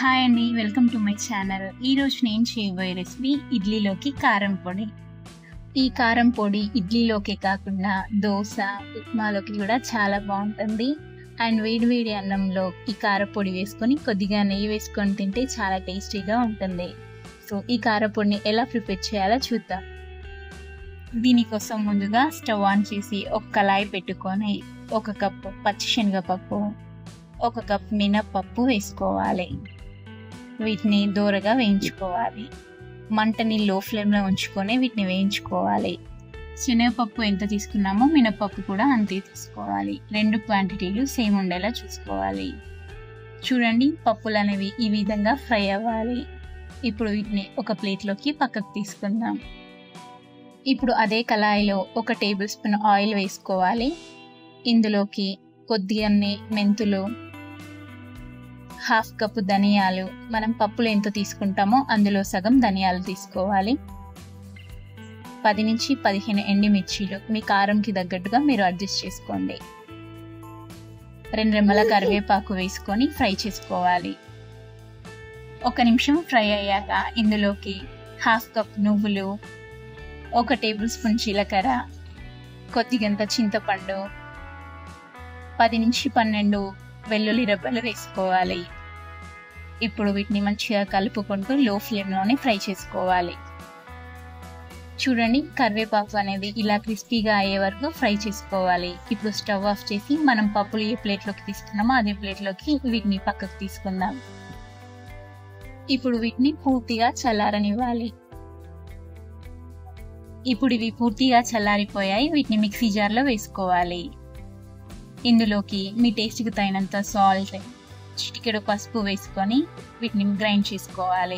Hi అండి, welcome to my channel. ఈరోజు నేను చేయబోయే రెసిపీ ఇడ్లీలోకి కారం పొడి. ఈ కారం పొడి ఇడ్లీలోకే కాకుండా దోశ, ఉప్మాలోకి కూడా చాలా బాగుంటుంది. అండ్ వేడి అన్నంలో ఈ కారపొడి వేసుకొని కొద్దిగా నెయ్యి వేసుకొని తింటే చాలా టేస్టీగా ఉంటుంది. సో ఈ కారపొడిని ఎలా ప్రిపేర్ చేయాలో చూద్దాం. దీనికోసం ముందుగా స్టవ్ ఆన్ చేసి ఒక కళాయి పెట్టుకొని 1 కప్పు పచ్చిశనగపప్పు, 1 కప్ మినప్పప్పు వేసుకోవాలి. వీటిని దూరగా వేయించుకోవాలి. మంటని లో ఫ్లేమ్లో ఉంచుకొని వీటిని వేయించుకోవాలి. శనగపప్పు ఎంత తీసుకున్నామో మినప్పప్పు కూడా అంతే తీసుకోవాలి. 2 క్వాంటిటీలు సేమ్ ఉండేలా చూసుకోవాలి. చూడండి, పప్పులు అనేవి ఈ విధంగా ఫ్రై అవ్వాలి. ఇప్పుడు వీటిని ఒక ప్లేట్లోకి పక్కకు తీసుకుందాం. ఇప్పుడు అదే కళాయిలో 1 టేబుల్ స్పూన్ ఆయిల్ వేసుకోవాలి. ఇందులోకి కొద్దిగానే మెంతులు, 1/2 కప్పు ధనియాలు, మనం పప్పులు ఎంత తీసుకుంటామో అందులో సగం ధనియాలు తీసుకోవాలి. 10 నుంచి 15 ఎండుమిర్చీలు మీ కారంకి తగ్గట్టుగా మీరు అడ్జస్ట్ చేసుకోండి. 2 రెమ్మల కరివేపాకు వేసుకొని ఫ్రై చేసుకోవాలి. 1 నిమిషం ఫ్రై అయ్యాక ఇందులోకి 1/2 కప్ నువ్వులు, 1 టేబుల్ స్పూన్ జీలకర్ర, కొద్దిగంత చింతపండు, 10 నుంచి 12 వెల్లుల్లి రెబ్బలు వేసుకోవాలి. ఇప్పుడు వీటిని మంచిగా కలుపుకుంటూ లో ఫ్లేమ్లోనే ఫ్రై చేసుకోవాలి. చూడండి, కరివేపాకు అనేది ఇలా క్రిస్పీగా అయ్యే వరకు ఫ్రై చేసుకోవాలి. ఇప్పుడు స్టవ్ ఆఫ్ చేసి మనం పప్పులు ఏ ప్లేట్లోకి తీసుకున్నామో అదే ప్లేట్లోకి వీటిని పక్కకు తీసుకుందాం. ఇప్పుడు వీటిని పూర్తిగా చల్లారనివ్వాలి. ఇప్పుడు ఇవి పూర్తిగా చల్లారిపోయాయి. వీటిని మిక్సీ జార్లో వేసుకోవాలి. ఇందులోకి మీ టేస్ట్కి తగినంత సాల్ట్, చిటికెడు పసుపు వేసుకొని వీటిని గ్రైండ్ చేసుకోవాలి.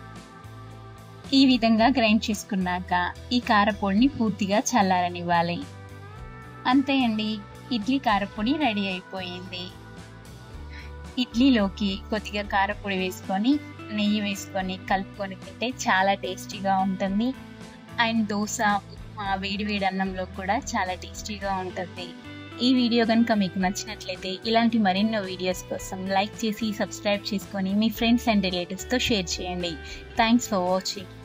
ఈ విధంగా గ్రైండ్ చేసుకున్నాక ఈ కారపొడిని పూర్తిగా చల్లారనివ్వాలి. అంతే అండి, ఇడ్లీ కారపొడి రెడీ అయిపోయింది. ఇడ్లీలోకి కొద్దిగా కారపొడి వేసుకొని నెయ్యి వేసుకొని కలుపుకొని తింటే చాలా టేస్టీగా ఉంటుంది. అండ్ దోశ, ఉప్మా, వేడి అన్నంలో కూడా చాలా టేస్టీగా ఉంటుంది. ఈ వీడియో కనుక మీకు నచ్చినట్లయితే ఇలాంటి మరెన్నో వీడియోస్ కోసం లైక్ చేసి సబ్స్క్రైబ్ చేసుకొని మీ ఫ్రెండ్స్ అండ్ రిలేటివ్స్తో షేర్ చేయండి. Thanks for watching.